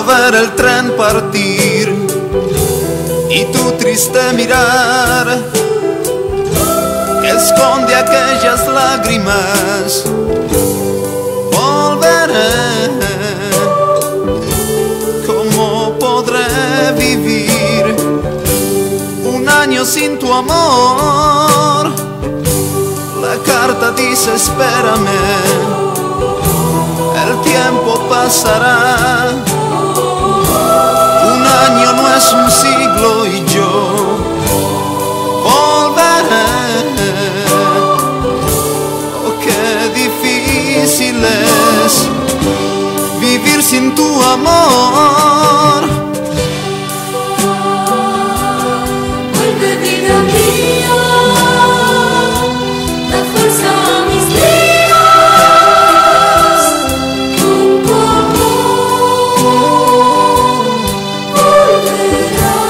puedo ver el tren partir y tu triste mirar que esconde aquellas lágrimas. Volveré, ¿cómo podré vivir un año sin tu amor? La carta dice espérame, el tiempo pasará. Un año no es un siglo y yo volveré. Oh, qué difícil es vivir sin tu amor. Vuelve, vida mía, da fuerza a mis días. Con tu amor volverás.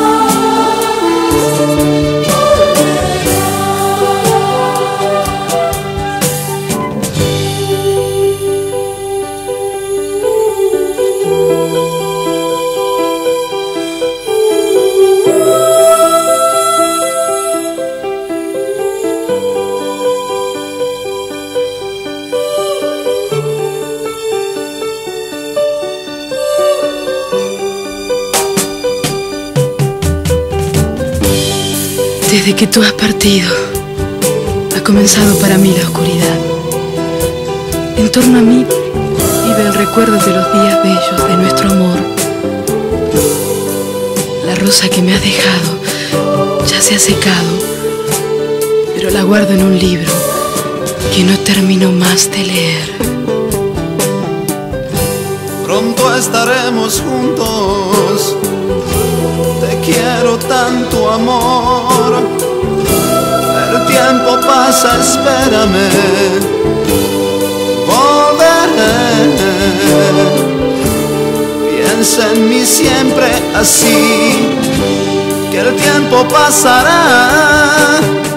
Desde que tú has partido, ha comenzado para mí la oscuridad. En torno a mí vive el recuerdo de los días bellos de nuestro amor. La rosa que me has dejado ya se ha secado, pero la guardo en un libro que no termino más de leer. Pronto estaremos juntos, te quiero tanto amor. El tiempo pasa, espérame, volveré. Piensa en mí siempre así, que el tiempo pasará.